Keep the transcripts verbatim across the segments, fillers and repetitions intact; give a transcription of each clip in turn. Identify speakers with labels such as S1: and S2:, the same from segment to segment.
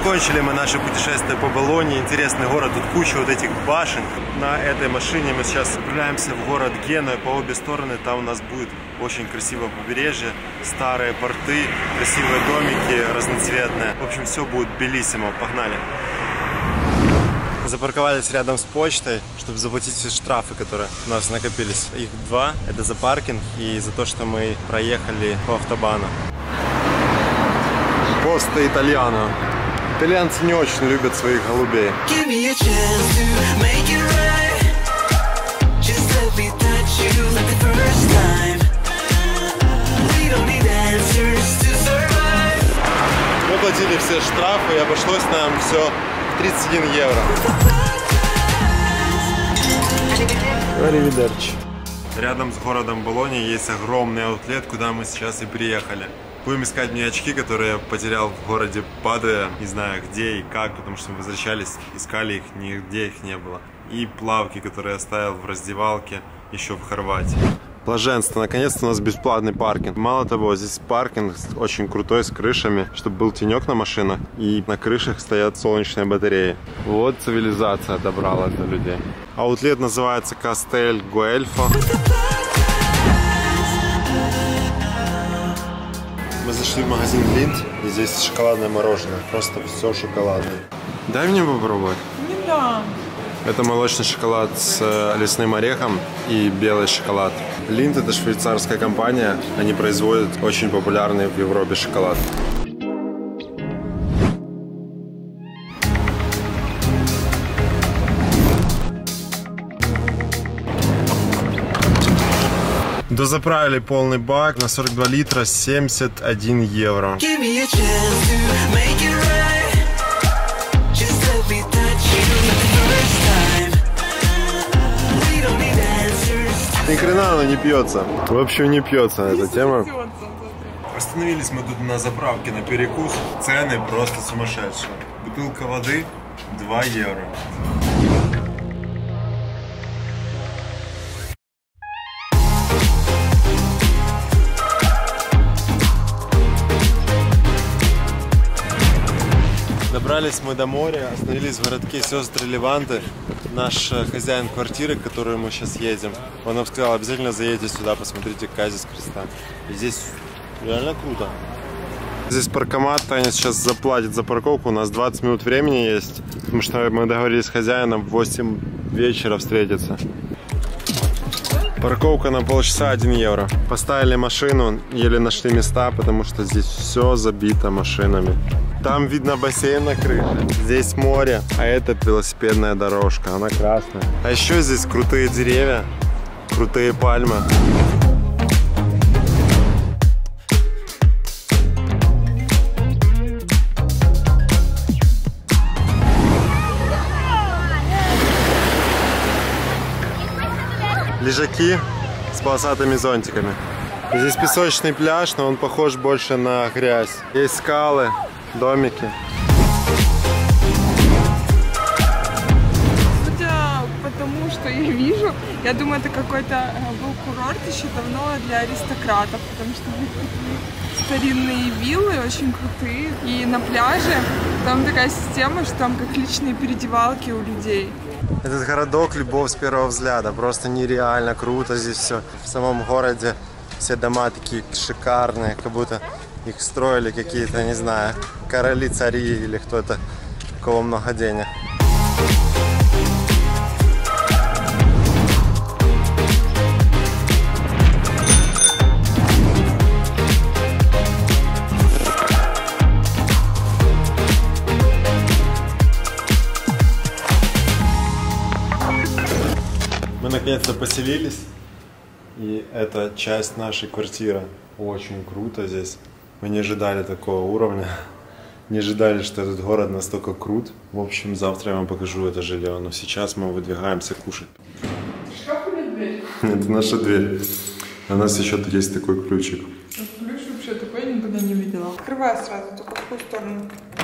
S1: Закончили мы наше путешествие по Болонье. Интересный город, тут куча вот этих башен. На этой машине мы сейчас отправляемся в город Генуя. По обе стороны там у нас будет очень красивое побережье, старые порты, красивые домики разноцветные. В общем, все будет белиссимо. Погнали! Запарковались рядом с почтой, чтобы заплатить все штрафы, которые у нас накопились. Их два. Это за паркинг и за то, что мы проехали по автобану. Поста Итальяно. Итальянцы не очень любят своих голубей. Мы платили все штрафы и обошлось нам все тридцать один евро. Аривидерчи. Рядом с городом Болонья есть огромный аутлет, куда мы сейчас и приехали. Будем искать мне очки, которые я потерял в городе Падуя. Не знаю где и как, потому что мы возвращались, искали их, нигде их не было. И плавки, которые я оставил в раздевалке еще в Хорватии. Блаженство, наконец-то у нас бесплатный паркинг. Мало того, здесь паркинг очень крутой, с крышами, чтобы был тенек на машинах. И на крышах стоят солнечные батареи. Вот цивилизация добрала до людей. Аутлет называется Кастель Гуэльфо. Мы зашли в магазин Линд, и здесь шоколадное мороженое. Просто все шоколадное. Дай мне попробовать.
S2: Не дам.
S1: Это молочный шоколад с лесным орехом и белый шоколад. Линд — это швейцарская компания. Они производят очень популярный в Европе шоколад. Дозаправили полный бак на сорок два литра, семьдесят один евро. Ни хрена оно не пьется. В общем, не пьется эта тема. Остановились мы тут на заправке на перекус. Цены просто сумасшедшие. Бутылка воды два евро. Добрались мы до моря, остановились в городке Сестры Леванты. Наш хозяин квартиры, к которой мы сейчас едем, он нам сказал, обязательно заедете сюда, посмотрите Казис Креста. И здесь реально круто. Здесь паркомат, Таня сейчас заплатит за парковку, у нас двадцать минут времени есть, потому что мы договорились с хозяином в восемь вечера встретиться. Парковка на полчаса один евро. Поставили машину, еле нашли места, потому что здесь все забито машинами. Там видно бассейн на крыше, здесь море, а это велосипедная дорожка, она красная. А еще здесь крутые деревья, крутые пальмы. Лежаки с полосатыми зонтиками. Здесь песочный пляж, но он похож больше на грязь. Есть скалы, домики.
S2: Судя по тому, что я вижу, я думаю, это какой-то был курорт еще давно для аристократов, потому что такие старинные виллы, очень крутые. И на пляже там такая система, что там как личные переодевалки у людей.
S1: Этот городок — любовь с первого взгляда. Просто нереально круто здесь все. В самом городе все дома такие шикарные, как будто их строили какие-то, не знаю, короли, цари или кто-то, у кого много денег. Мы наконец-то поселились, и это часть нашей квартиры. Очень круто здесь. Мы не ожидали такого уровня, не ожидали, что этот город настолько крут. В общем, завтра я вам покажу это жилье, но сейчас мы выдвигаемся кушать.
S2: Шкаф или дверь?
S1: Это наша дверь. У нас еще есть такой ключик.
S2: Ключ вообще такой я никогда не видела. Открывай сразу, только в какую сторону.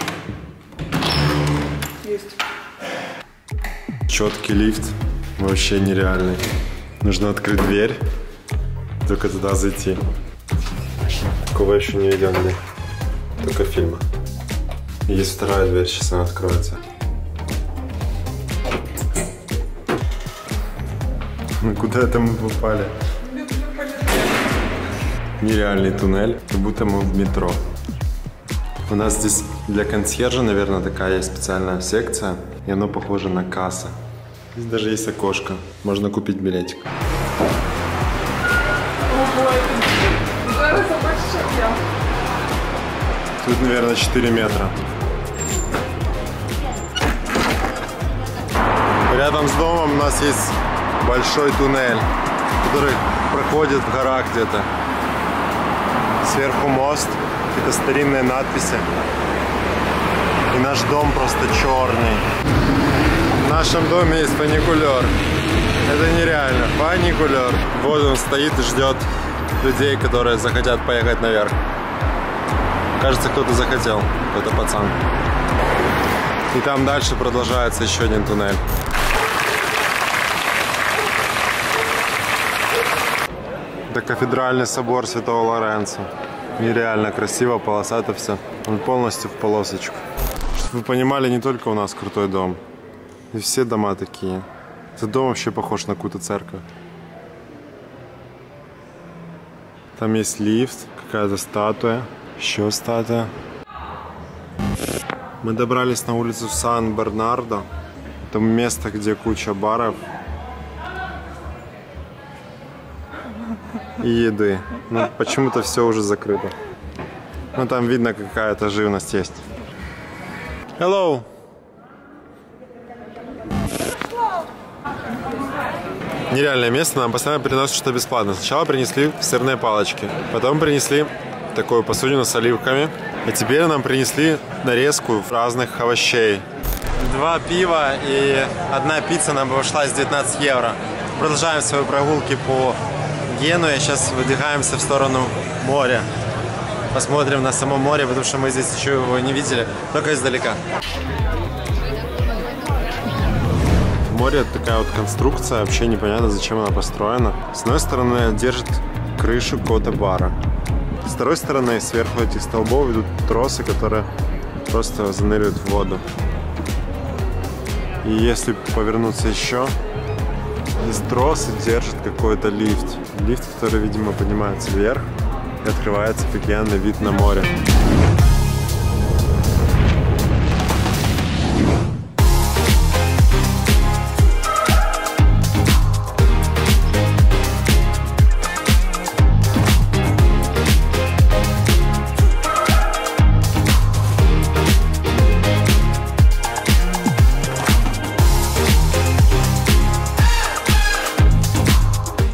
S2: Есть.
S1: Четкий лифт. Вообще нереальный. Нужно открыть дверь, только туда зайти. Такого еще не видел, только в фильмах. Есть вторая дверь, сейчас она откроется. Ну куда это мы попали? Нереальный туннель, как будто мы в метро. У нас здесь для консьержа, наверное, такая есть специальная секция, и оно похоже на касса. Здесь даже есть окошко, можно купить билетик. Тут, наверное, четыре метра. Рядом с домом у нас есть большой туннель, который проходит в горах где-то. Сверху мост, какие-то старинные надписи. И наш дом просто черный. В нашем доме есть фуникулер. Это нереально. Фуникулер. Вот он стоит и ждет людей, которые захотят поехать наверх. Кажется, кто-то захотел. Какой-то пацан. И там дальше продолжается еще один туннель. Это кафедральный собор Святого Лоренцо. Нереально красиво, полосато все. Он полностью в полосочку. Чтобы вы понимали, не только у нас крутой дом. И все дома такие. Этот дом вообще похож на какую-то церковь. Там есть лифт, какая-то статуя, еще статуя. Мы добрались на улицу Сан-Бернардо. Это место, где куча баров и еды. Но почему-то все уже закрыто. Но там видно, какая-то живность есть. Hello! Нереальное место, нам постоянно приносят что-то бесплатно. Сначала принесли сырные палочки, потом принесли такую посудину с оливками, а теперь нам принесли нарезку разных овощей. Два пива и одна пицца нам обошлась девятнадцать евро. Продолжаем свои прогулки по Генуе. Сейчас выдвигаемся в сторону моря. Посмотрим на само море, потому что мы здесь еще его не видели, только издалека. Море — это такая вот конструкция, вообще непонятно, зачем она построена. С одной стороны держит крышу какого-то бара. С второй стороны сверху этих столбов идут тросы, которые просто заныривают в воду. И если повернуться еще, здесь тросы держит какой-то лифт. Лифт, который, видимо, поднимается вверх и открывается офигенный вид на море.